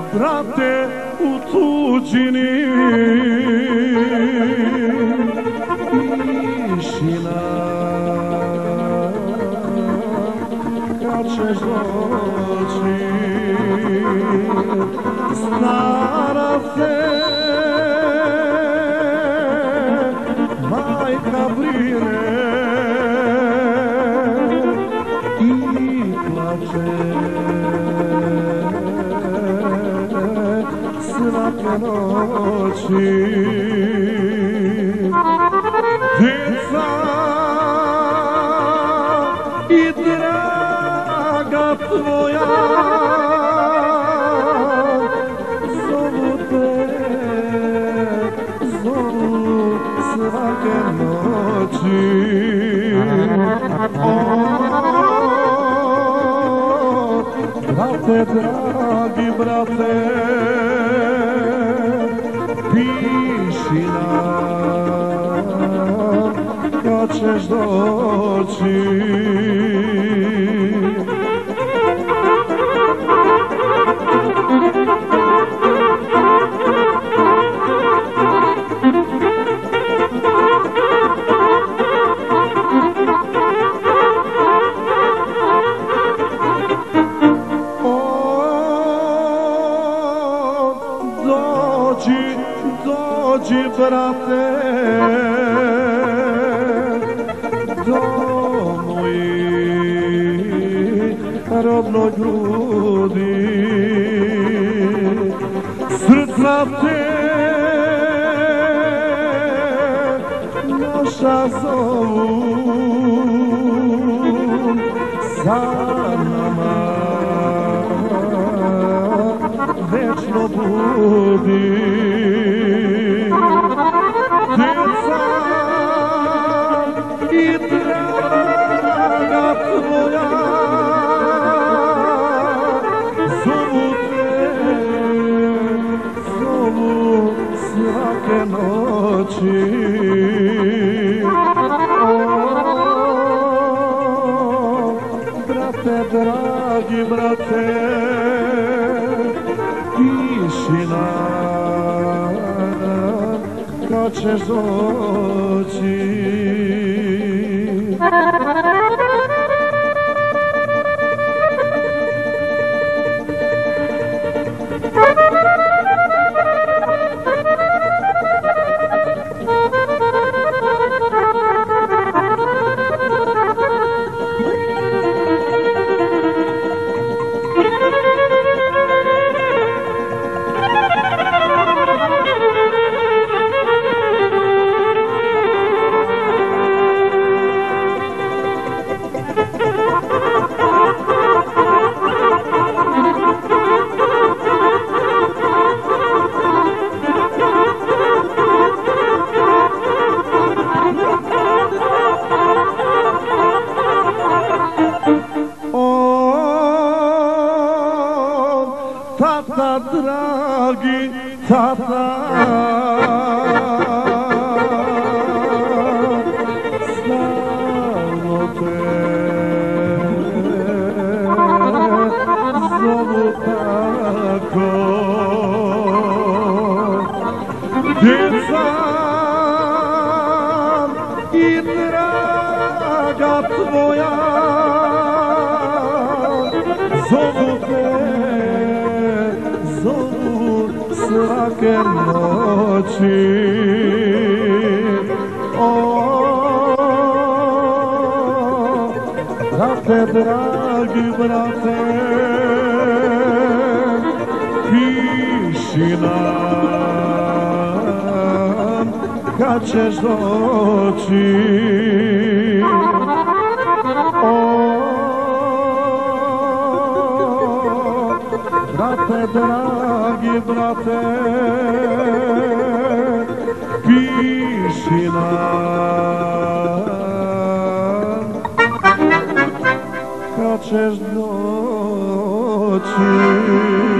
brate, u tuđini tišina. Kad ćeš doći, stara se majka brine i plače svake noći. Djeca i draga tvoja zovu te, zovu svake noći. Brate, dragi brate, piši nam kad ćeš doći. Dođi, brate, do mojih rodnoj grudi. Srca te naša zovu, za nama večno budi. Djeca i draga tvoja zovu te, zovu svake noći. Brate, dragi brate, piši nam kad ćeš doći. Tata, dragi tata, stalno te zovu tako. Djeca i draga tvoja zovu te, zovu svake noći. Brate, dragi brate, piši nam kad ćeš doći. Brate, dragi brate, piši nam kad ćeš doći.